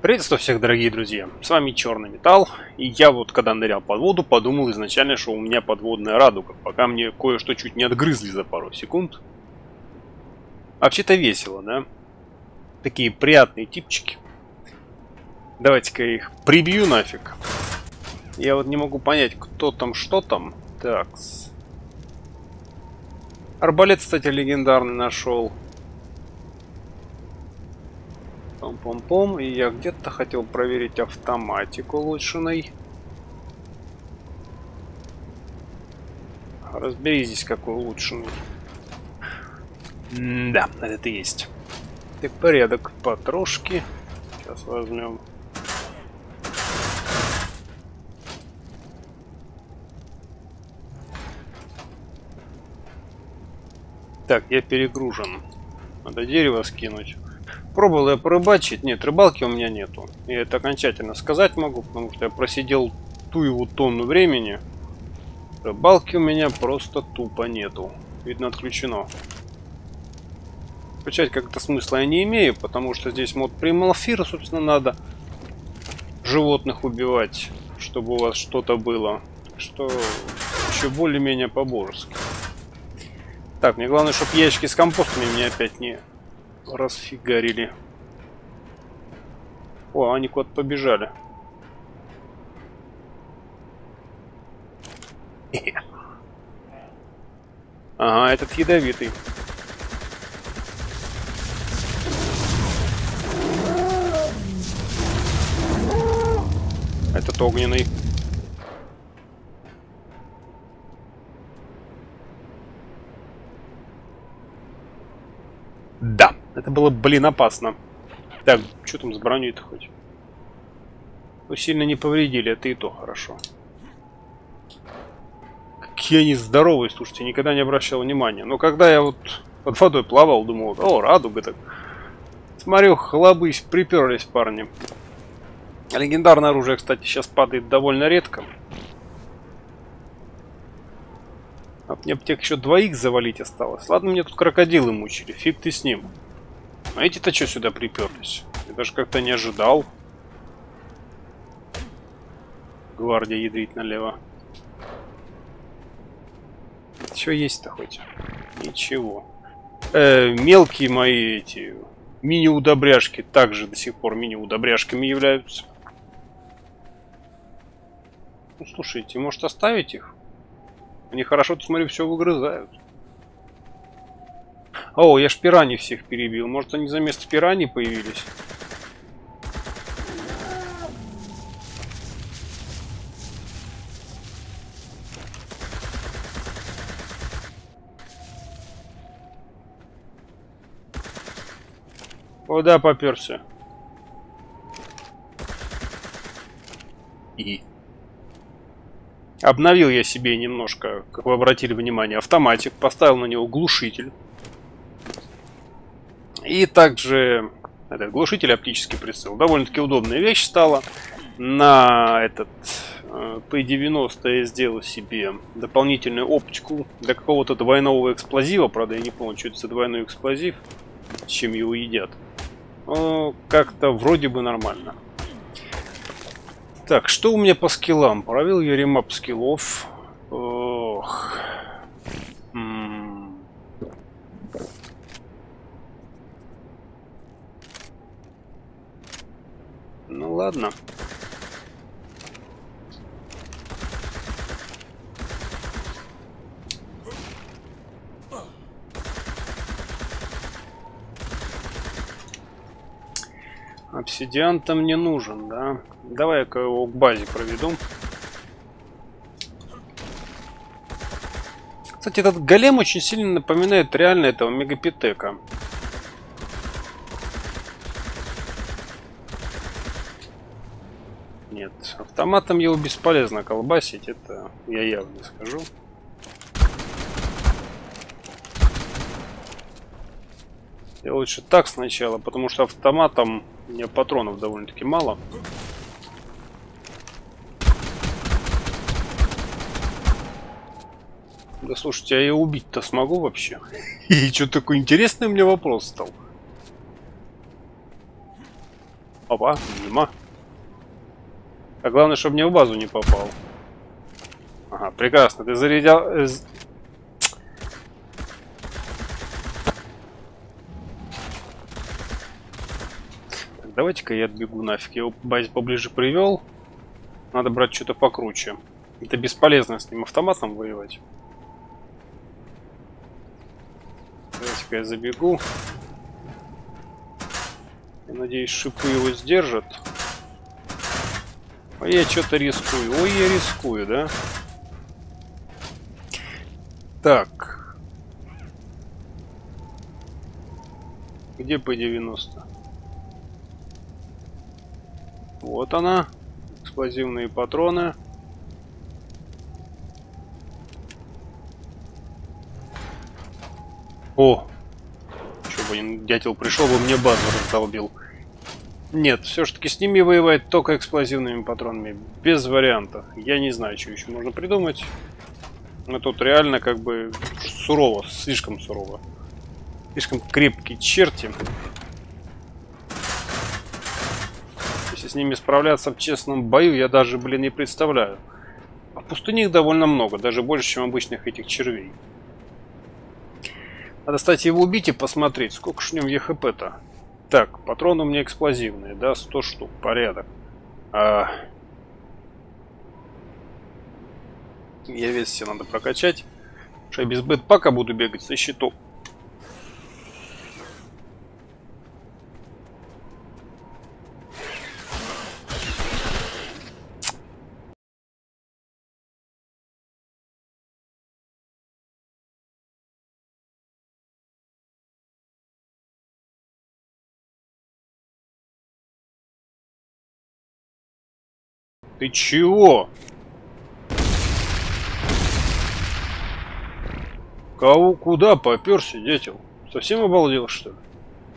Приветствую всех, дорогие друзья, с вами Черный Металл, и я вот когда нырял под воду, подумал изначально, что у меня подводная радуга, пока мне кое-что чуть не отгрызли за пару секунд. Вообще-то весело, да? Такие приятные типчики. Давайте-ка их прибью нафиг. Я вот не могу понять, кто там, что там. Такс. Арбалет, кстати, легендарный нашел. Пом-пом-пом. И я где-то хотел проверить автоматик улучшенный. Разберись здесь, какой улучшенный. Да, это и есть. Так, порядок. Потрошки. Сейчас возьмем. Так, я перегружен. Надо дерево скинуть. Пробовал я порыбачить. Нет, рыбалки у меня нету. Я это окончательно сказать могу, потому что я просидел ту его тонну времени. Рыбалки у меня просто тупо нету. Видно, отключено. Включать как-то смысла я не имею, потому что здесь мод Прималфира, собственно, надо животных убивать, чтобы у вас что-то было. Так что еще более-менее по-божески. Так, мне главное, чтобы ящики с компостами меня опять не расфигарили. О, они куда-то побежали. Ага, этот ядовитый. Этот огненный. Да, это было, блин, опасно. Так, что там с броней-то хоть? Ну, сильно не повредили, это и то хорошо. Какие они здоровые, слушайте, никогда не обращал внимания. Но когда я вот под водой плавал, думал, о, радуга так. Смотрю, хлобысь, приперлись парни. Легендарное оружие, кстати, сейчас падает довольно редко. А мне аптек еще двоих завалить осталось. Ладно, мне тут крокодилы мучили, фиг ты с ним. А эти-то что сюда приперлись? Я даже как-то не ожидал. Гвардия ядрит налево. Что есть-то хоть? Ничего. Мелкие мои эти мини-удобряшки также до сих пор мини-удобряшками являются. Ну, слушайте, может оставить их? Они хорошо-то, смотрю, все выгрызают. О, я ж пираний всех перебил. Может, они за место пираний появились? О, да, поперся. И обновил я себе немножко, как вы обратили внимание, автоматик. Поставил на него глушитель. И также этот глушитель, оптический прицел. Довольно-таки удобная вещь стала. На этот P90 я сделал себе дополнительную оптику для какого-то двойного эксплозива. Правда, я не помню, что это за двойной эксплозив, с чем его едят. Но как-то вроде бы нормально. Так, что у меня по скиллам? Провел я ремап скиллов. Ох. Ну ладно. Обсидиан-то мне нужен, да? Давай-ка его к базе проведу. Кстати, этот голем очень сильно напоминает реально этого мегапитека. Нет, автоматом его бесполезно колбасить, это я явно скажу. Я лучше так сначала, потому что автоматом у меня патронов довольно-таки мало. Да слушайте, а я убить-то смогу вообще? И что такой интересный у меня вопрос стал. Опа, мимо. А главное, чтобы мне в базу не попал. Ага, прекрасно. Ты зарядил... Так, давайте-ка я отбегу нафиг. Я его к базе поближе привел. Надо брать что-то покруче. Это бесполезно с ним автоматом воевать. Давайте-ка я забегу. Я надеюсь, шипы его сдержат. Ой, я что-то рискую. Ой, я рискую, да? Так. Где П-90? Вот она. Эксплозивные патроны. О! Еще бы дятел пришел бы, мне базу раздолбил. Нет, все-таки с ними воевать только эксплозивными патронами. Без вариантов. Я не знаю, что еще можно придумать. Но тут реально как бы сурово, слишком сурово. Слишком крепкие черти. Если с ними справляться в честном бою, я даже, блин, не представляю. А в пустыне их довольно много, даже больше, чем обычных этих червей. Надо, кстати, его убить и посмотреть, сколько ж в нем ЕХП-то. Так, патроны у меня эксплозивные, да, 100 штук, порядок. Я вес себе надо прокачать. Что я без бэтпака буду бегать со щитом. Ты чего? Кого куда попёрся, дятел? Совсем обалдел, что ли?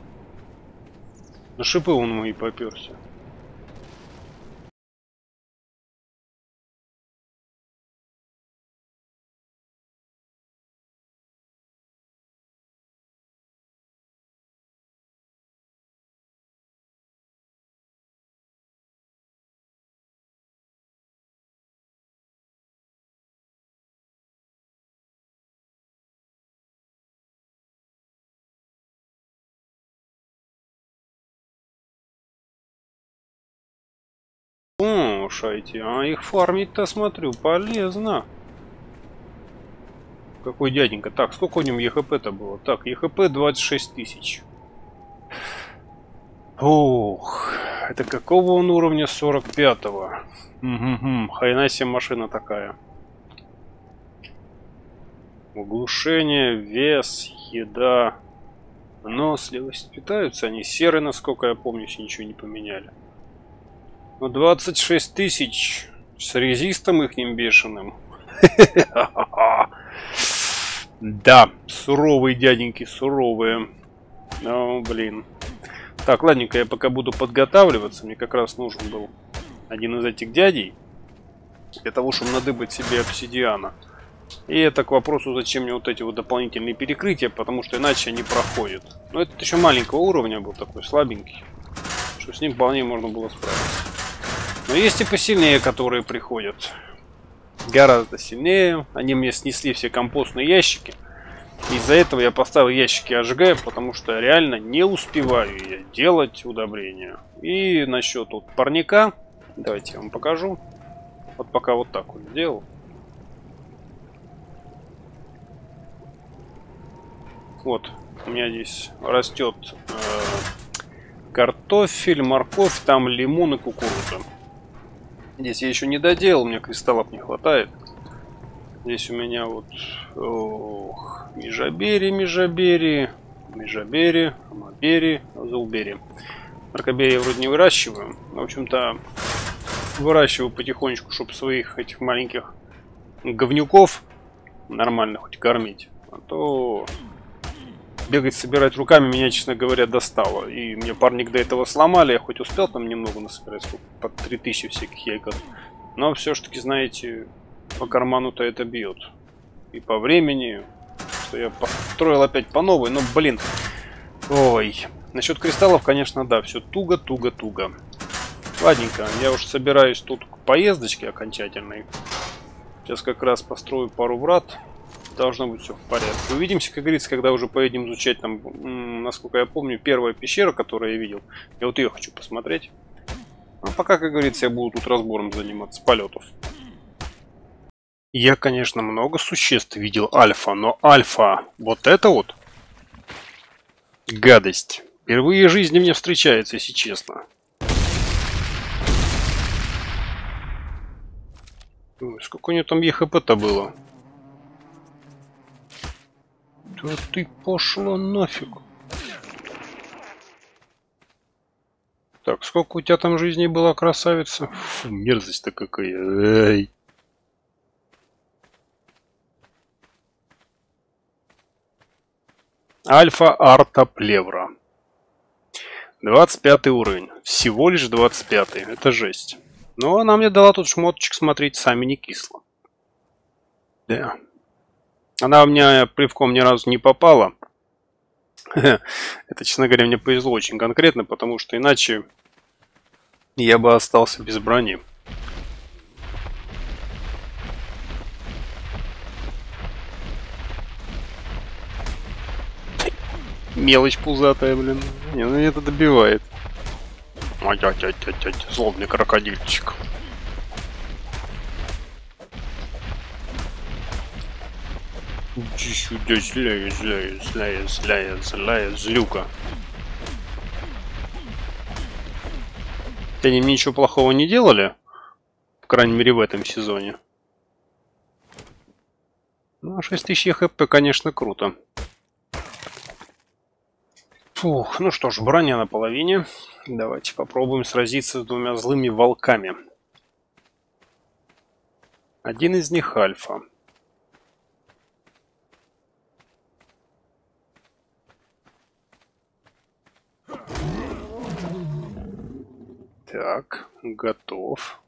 На шипы он мои попёрся. О, шайти, а их фармить-то, смотрю, полезно. Какой дяденька. Так, сколько у него ЕХП-то было? Так, ЕХП 26 тысяч. Ух, это какого он уровня? 45-го. Хрена себе машина такая. Углушение, вес, еда. Выносливость. Питаются они серы, насколько я помню, если ничего не поменяли. Ну, 26 тысяч с резистом ихним бешеным. Да, суровые дяденьки, суровые. Ну, блин. Так, ладненько, я пока буду подготавливаться. Мне как раз нужен был один из этих дядей. Для того, чтобы надыбать себе обсидиана. И это к вопросу, зачем мне вот эти вот дополнительные перекрытия, потому что иначе они проходят. Но этот еще маленького уровня был, такой слабенький. Что с ним вполне можно было справиться. Но есть и посильнее, которые приходят. Гораздо сильнее. Они мне снесли все компостные ящики. Из-за этого я поставил ящики АЖГ, потому что реально не успеваю я делать удобрения. И насчет вот парника. Давайте я вам покажу. Вот пока вот так вот сделал. Вот, у меня здесь растет картофель, морковь, там лимон и кукуруза. Здесь я еще не доделал, у меня кристаллов не хватает. Здесь у меня вот межабери, амабери, зулбери. Маркобери я вроде не выращиваю. В общем-то, выращиваю потихонечку, чтобы своих этих маленьких говнюков нормально хоть кормить. А то бегать, собирать руками меня, честно говоря, достало. И мне парник до этого сломали. Я хоть успел там немного насобирать, сколько, под 3000 всяких яйков. Но все-таки, знаете, по карману-то это бьет. И по времени, что я построил опять по новой. Но, блин, ой. Насчет кристаллов, конечно, да, все туго. Ладненько, я уж собираюсь тут к поездочке окончательной. Сейчас как раз построю пару врат. Должно быть все в порядке. Увидимся, как говорится, когда уже поедем изучать там, насколько я помню, первая пещера, которую я видел. Я вот ее хочу посмотреть. А пока, как говорится, я буду тут разбором заниматься полетов. Я, конечно, много существ видел альфа, но альфа, вот это вот гадость. Впервые в жизни мне встречается, если честно. Ой, сколько у нее там ЕХП-то было? Да ты пошла нафиг. Так, сколько у тебя там жизней было, красавица? Фу, мерзость-то какая. Эй. Альфа Арта Плевра. 25 уровень. Всего лишь 25. Это жесть. Но она мне дала тут шмоточек смотреть, сами не кисло. Да. Она у меня плевком ни разу не попала. Это, честно говоря, мне повезло очень конкретно, потому что иначе я бы остался без брони. Мелочь пузатая, блин. Не, ну это добивает. Злобный крокодильчик. Иди сюда, злая злюка. Они мне ничего плохого не делали? По крайней мере, в этом сезоне. Ну, 6000 хп, конечно, круто. Фух, ну что ж, броня на половине. Давайте попробуем сразиться с двумя злыми волками. Один из них альфа. Так, готов.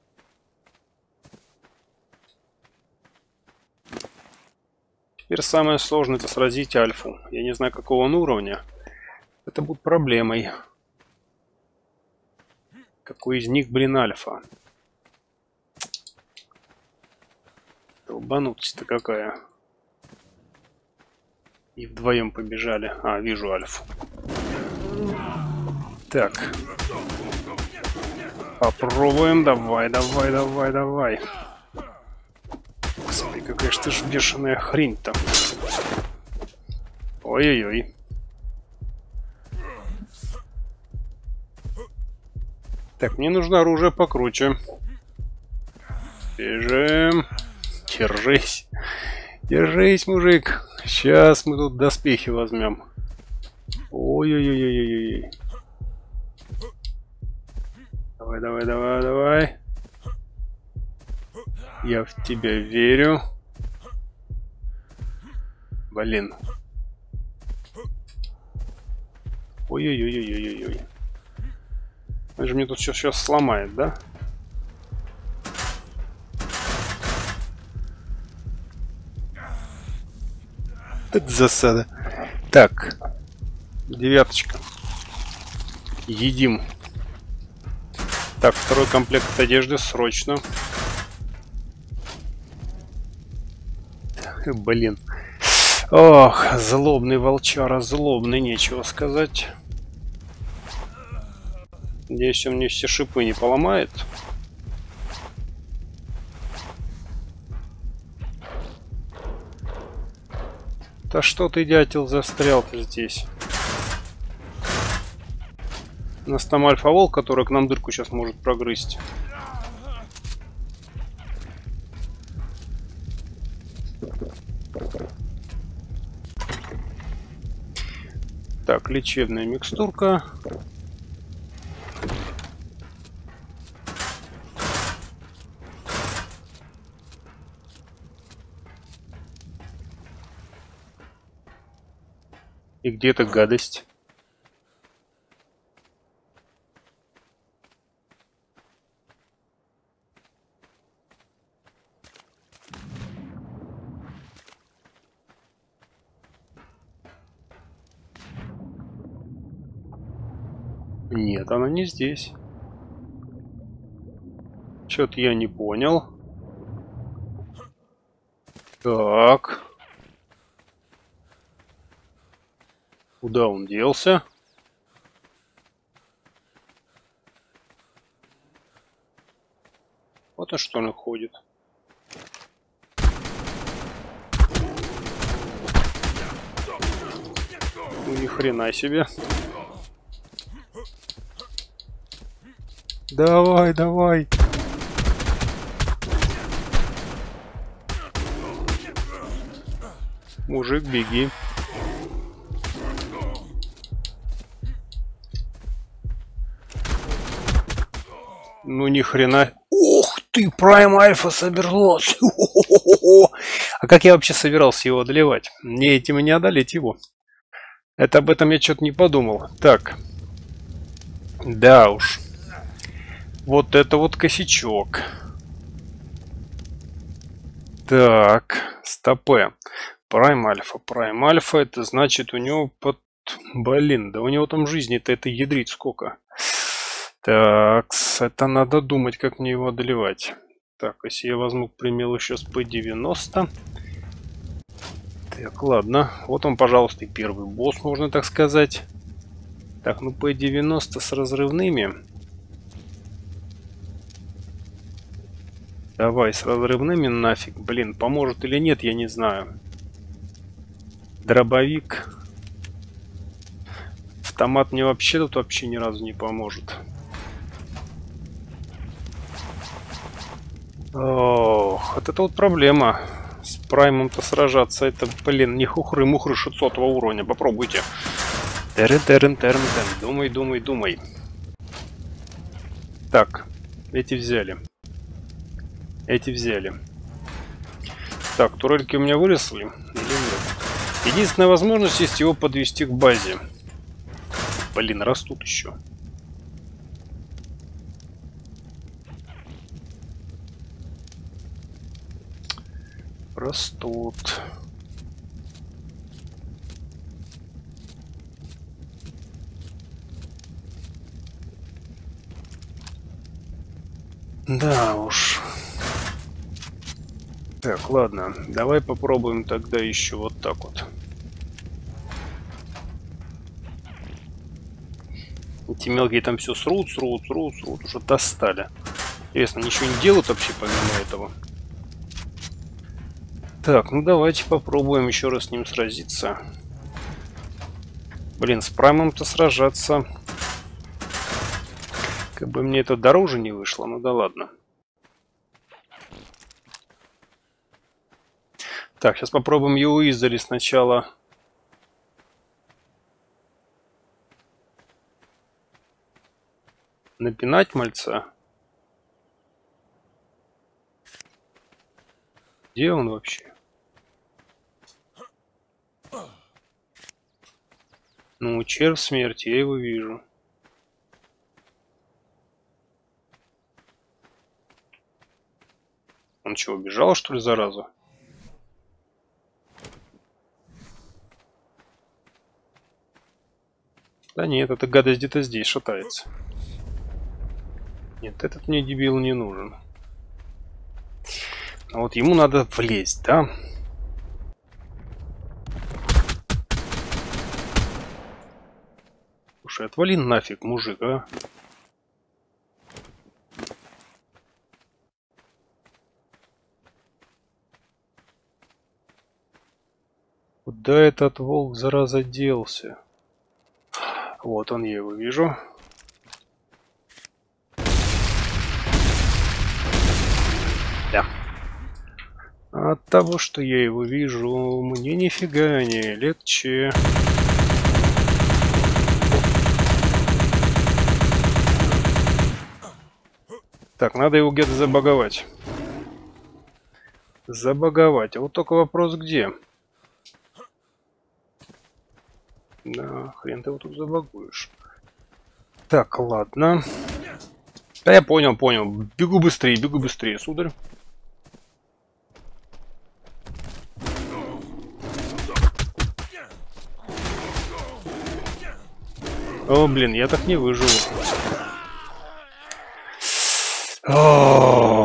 Теперь самое сложное — это сразить альфу. Я не знаю, какого он уровня. Это будет проблемой. Какой из них, блин, альфа? Долбанутость-то какая. И вдвоем побежали. А, вижу альфу. Так. Попробуем. Давай. Господи, какая ж ты ж бешеная хрень-то. Ой-ой-ой. Так, мне нужно оружие покруче. Бежим. Держись. Держись, мужик. Сейчас мы тут доспехи возьмем. Ой-ой-ой-ой-ой-ой. Давай. Я в тебя верю. Блин. Ой-ой-ой-ой-ой-ой. Он же мне тут сейчас сломает, да? Это засада. Так. 9. Едим. Так, второй комплект одежды срочно. Блин. Ох, злобный волчара, злобный, нечего сказать. Надеюсь, он мне все шипы не поломает. Да что ты, дятел, застрял-то здесь? У нас там альфа-волк, который к нам дырку сейчас может прогрызть. Так, лечебная микстурка. И где эта гадость? Нет, она не здесь. Что-то я не понял. Так. Куда он делся? Вот он что он ходит. Ну ни хрена себе. Давай, давай. Мужик, беги. Ну ни хрена. Ух ты, Prime Alpha собрался. А как я вообще собирался его одолевать? Мне этим и не одолеть его. Это об этом я что-то не подумал. Так. Да уж. Вот это вот косячок. Так. Стопе. Prime Alpha это значит у него под... Блин, да у него там жизни-то это ядрит сколько. Так, это надо думать, как мне его одолевать. Так, если я возьму, к примеру, сейчас P90. Так, ладно. Вот он, пожалуйста, и первый босс, можно так сказать. Так, ну P90 с разрывными. Давай, с разрывными нафиг. Блин, поможет или нет, я не знаю. Дробовик. Автомат мне вообще тут вообще ни разу не поможет. Ох, вот это вот проблема. С праймом-то сражаться. Это, блин, не хухры-мухры 600 уровня. Попробуйте. Терен. Думай. Так, эти взяли. Так, турельки у меня выросли? Или нет? Единственная возможность есть его подвести к базе. Блин, растут еще. Растут. Да уж. Так, ладно. Давай попробуем тогда еще вот так вот. Эти мелкие там все срут, уже достали. Интересно, ничего не делают вообще помимо этого? Так, ну давайте попробуем еще раз с ним сразиться. Блин, с праймом-то сражаться. Как бы мне это дороже не вышло, ну да ладно. Так, сейчас попробуем его издали сначала. Напинать мальца. Где он вообще? Ну, червь смерти, я его вижу. Он что, убежал, что ли, зараза? Да нет, эта гадость где-то здесь шатается. Нет, этот мне дебил не нужен. А вот ему надо влезть, да? Слушай, отвали нафиг, мужик, а? Куда этот волк, зараза, делся? Вот он, я его вижу. Да. От того, что я его вижу, мне нифига не легче. Так, надо его где-то забаговать. Забаговать. А вот только вопрос где? Да, хрен ты его тут забагуешь. Так, ладно. Да я понял. Бегу быстрее, сударь. О, блин, я так не выживу. О,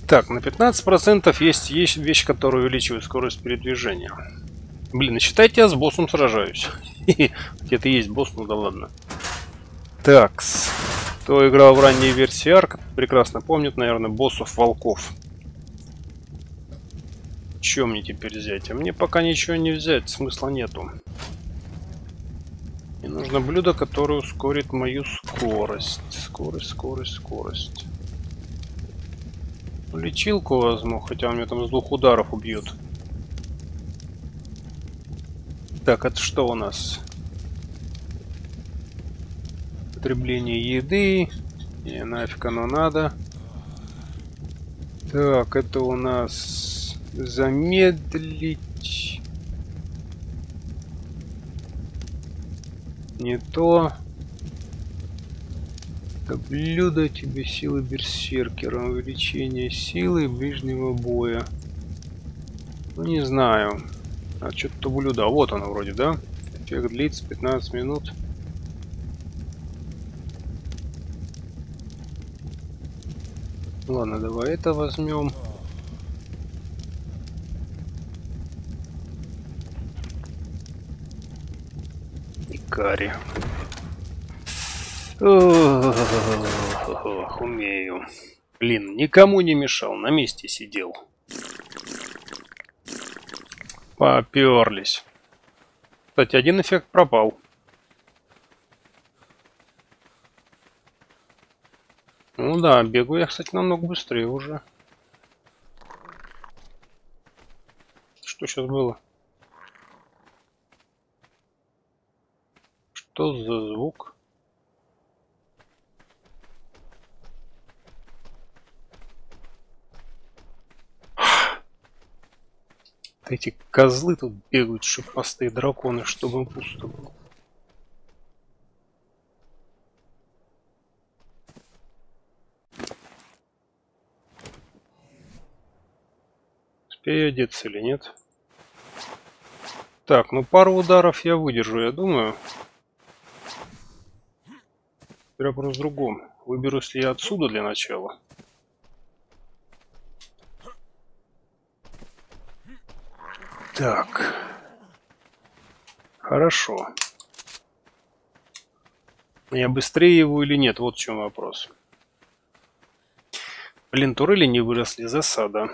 Так, на 15% есть вещь, которая увеличивает скорость передвижения. Блин, считайте, я с боссом сражаюсь. Где-то есть босс, ну да ладно. Такс. Кто играл в ранней версии Арк, прекрасно помнит, наверное, боссов волков. Что мне теперь взять? А мне пока ничего не взять, смысла нету. Мне нужно блюдо, которое ускорит мою скорость. Скорость. Лечилку возьму, хотя он меня там с 2 ударов убьет. Так, это что у нас? Потребление еды. Не, нафиг оно надо. Так, это у нас замедлить. Не то. Это блюдо тебе силы берсеркера. Увеличение силы ближнего боя. Ну, не знаю. А что-то блюдо. А вот оно вроде, да? Эффект длится 15 минут. Ладно, давай это возьмем. И карри. Ох, умею. Блин, никому не мешал, на месте сидел. Поперлись. Кстати, один эффект пропал. Ну да, бегу я, кстати, намного быстрее уже. Что сейчас было? Что за звук? Эти козлы тут бегают, шипастые драконы, чтобы им пусто было. Успею одеться или нет? Так, ну пару ударов я выдержу, я думаю. Теперь вопрос в другом. Выберусь ли я отсюда для начала? Так. Хорошо. Я быстрее его или нет? Вот в чем вопрос. Блин, турели не выросли, засада.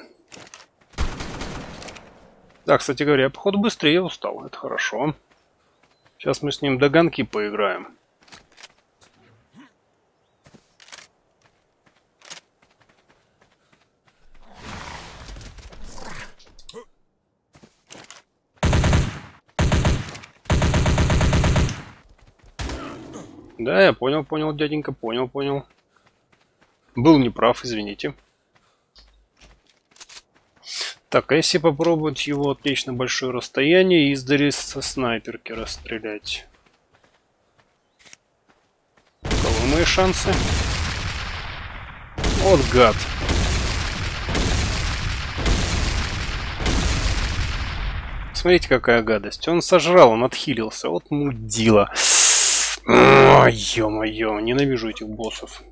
Да, кстати говоря, я, походу, быстрее устал. Это хорошо. Сейчас мы с ним до гонки поиграем. Да, я понял, дяденька, понял. Был неправ, извините. Так, а если попробовать его отвлечь на большое расстояние и издали со снайперки расстрелять? Каковы мои шансы? Вот гад. Смотрите, какая гадость. Он сожрал, он отхилился. Вот мудила. Ой, ё-моё, ненавижу этих боссов.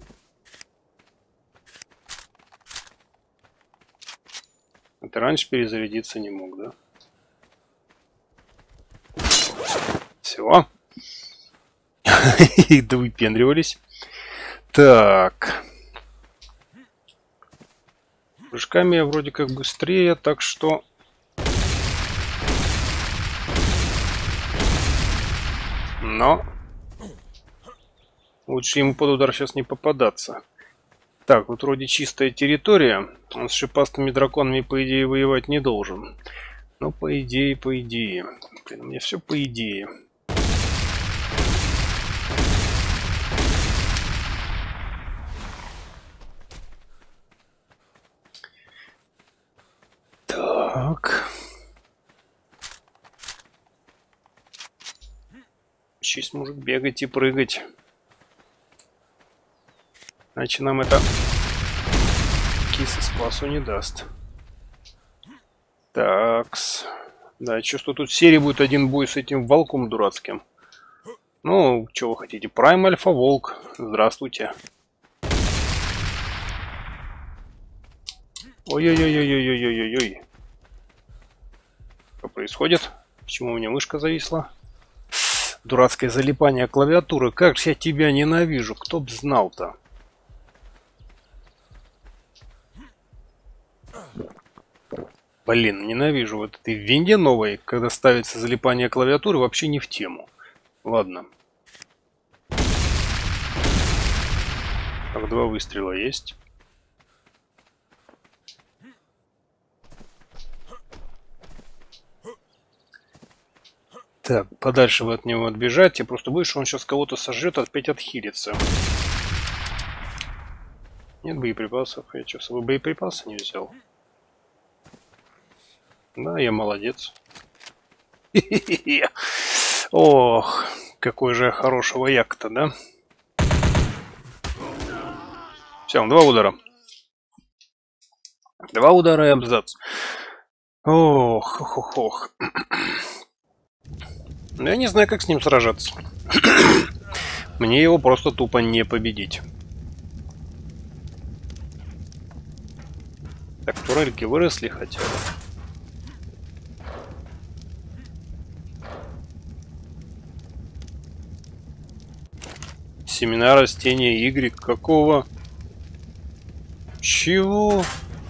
А ты раньше перезарядиться не мог, да? Все. Да выпендривались. Так. Прыжками я вроде как быстрее, так что... Но... Лучше ему под удар сейчас не попадаться. Так, вот вроде чистая территория. Он с шипастыми драконами, по идее, воевать не должен. Ну, по идее. Блин, у меня все по идее. Так. Сейчас может бегать и прыгать. Иначе нам это кисы спасу не даст. Такс. Да, чувствую, тут в серии будет один бой с этим волком дурацким. Ну, что вы хотите? Прайм Альфа Волк. Здравствуйте. Ой-ой-ой-ой-ой-ой-ой-ой. Что происходит? Почему у меня мышка зависла? Дурацкое залипание клавиатуры. Как же я тебя ненавижу. Кто б знал-то? Блин, ненавижу вот этой винде новой, когда ставится залипание клавиатуры, вообще не в тему. Ладно. Так, 2 выстрела есть. Так, подальше вы от него отбежать. Я просто боюсь, что он сейчас кого-то сожрет, опять отхилится. Нет боеприпасов. Я что, с собой боеприпасы не взял? Да, я молодец. Ох, какой же я хороший вояк-то, да? Все, 2 удара. 2 удара и абзац. Ох, ох, ох, ох. Но я не знаю, как с ним сражаться. Мне его просто тупо не победить. Так, турельки выросли хотя бы. Семена растения Y. Какого? Чего?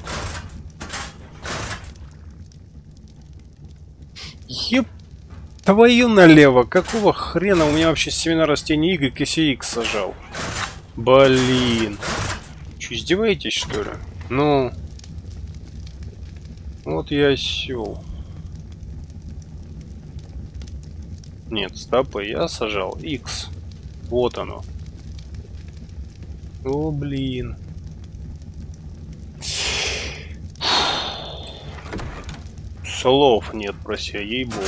Еп... Твою налево. Какого хрена у меня вообще семена растения Y, если я X сажал? Блин. Че, издеваетесь, что ли? Ну... Вот я осел. Нет, стопы, я сажал X. Вот оно. О, блин. Слов нет про себя, ей-богу.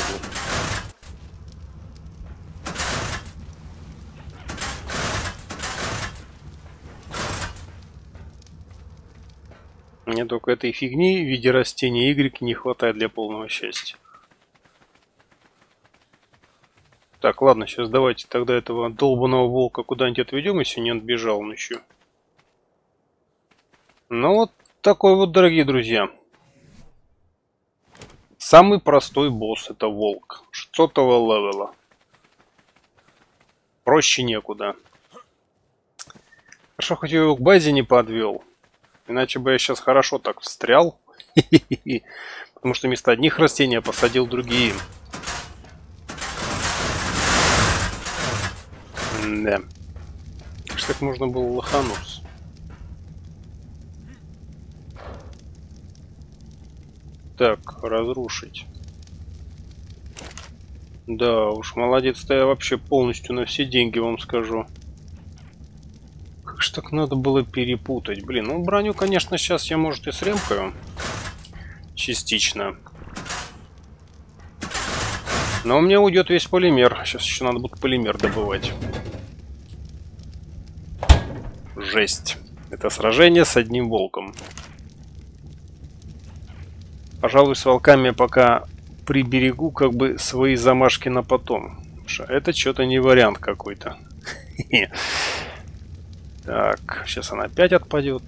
Мне только этой фигни в виде растения Y не хватает для полного счастья. Так, ладно, сейчас давайте тогда этого долбаного волка куда-нибудь отведем, если не отбежал он еще. Ну вот такой вот, дорогие друзья. Самый простой босс — это волк. 600-го левела. Проще некуда. Хорошо, хоть я его к базе не подвел. Иначе бы я сейчас хорошо так встрял. Потому что вместо одних растений я посадил другие. Да. Как так можно было лохануться? Так, разрушить. Да уж, молодец-то я вообще полностью на все деньги вам скажу. Как ж так надо было перепутать? Блин, ну броню, конечно, сейчас я, может, и сремкаю. Частично. Но у меня уйдет весь полимер. Сейчас еще надо будет полимер добывать. Жесть. Это сражение с одним волком. Пожалуй, с волками я пока приберегу как бы свои замашки на потом. Это что-то не вариант какой-то. Так, сейчас она опять отпадет.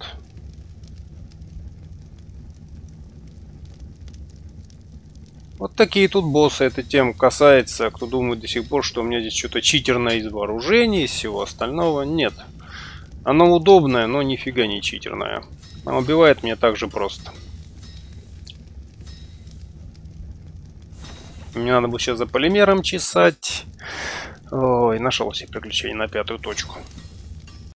Вот такие тут боссы. Эта тема касается, кто думает до сих пор, что у меня здесь что-то читерное из вооружений, из всего остального. Нет. Оно удобное, но нифига не читерное. Оно убивает меня так же просто. Мне надо будет сейчас за полимером чесать. Ой, нашел себе приключение на 5-ю точку.